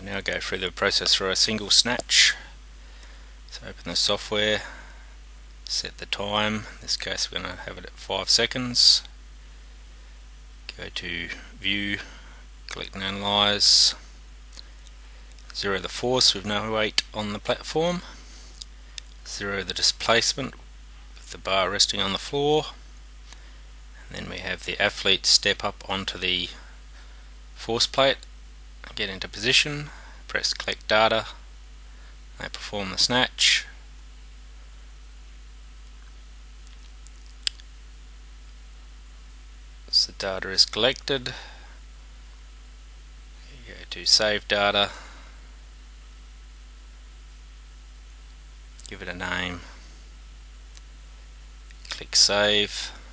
now go through the process for a single snatch. So open the software, set the time, in this case we're going to have it at 5 seconds. Go to View, Collect and Analyze, zero the force with no weight on the platform, zero the displacement with the bar resting on the floor, and then we have the athlete step up onto the force plate, get into position, press Collect Data, they perform the snatch. So the data is collected, you go to Save Data, give it a name, click Save.